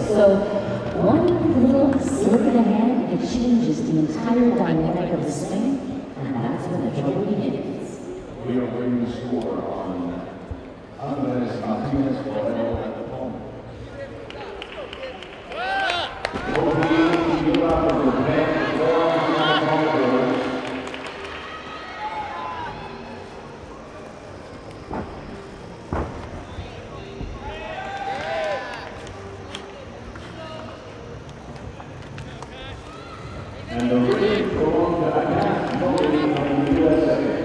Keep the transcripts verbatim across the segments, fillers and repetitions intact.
So one little slip of the hand, it changes the entire dynamic of the swing, and that's when the trouble begins. We are waiting to score on Andres Martinez Borrell at the moment. Kohei Uchimura from Japan, Doha, and the ring belongs to Akas Modi from the U S A.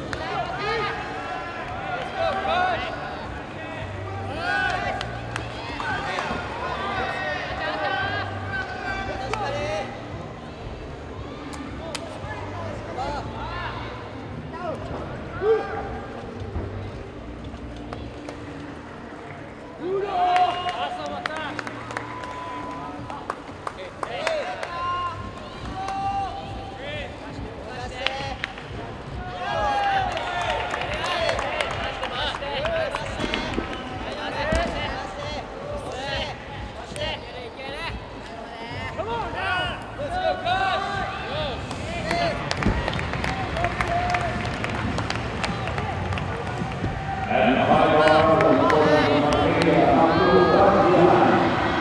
And the high bar from the corner of Arcadia, Abdul Bahian.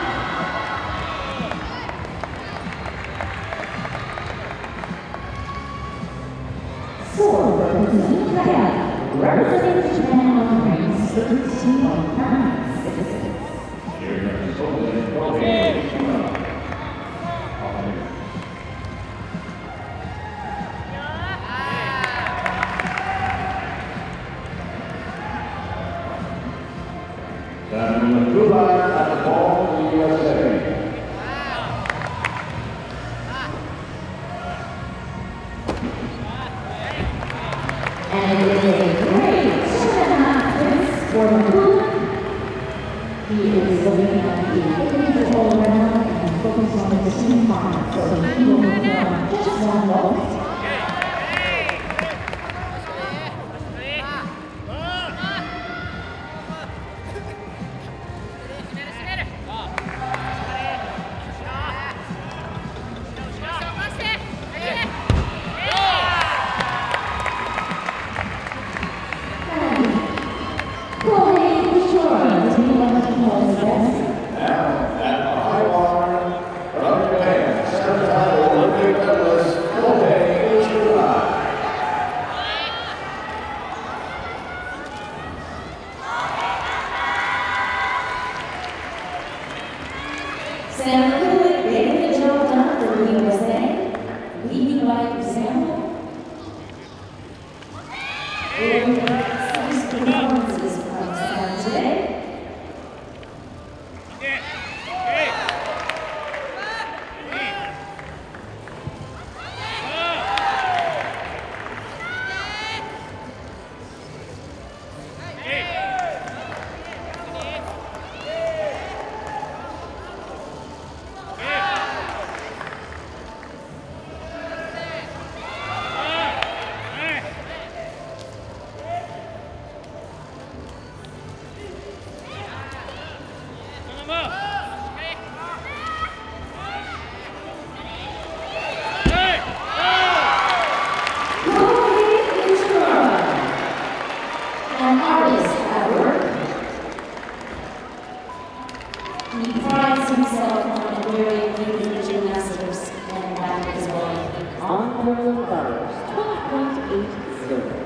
Four representing Japan, representing Japan on rings thirteen point nine six. Here comes Kohei Uchimura. Then Doha at the ball for the U S A. And it is a great two and a half minutes for the Blue. He is looking at the individual round and focus on the team five, so he will move on just one moment. Kohei Uchimura is moving on to the best. Now, at the high bar, from Japan, certified Olympic medalist Kohei Uchimura. Sam Cooley getting the job done for the U S A, leading by example. We're going to see six performances from Sam today. An artist at work. He prides himself on wearing the gymnastics and back as well. On the first, twelve point eight zero.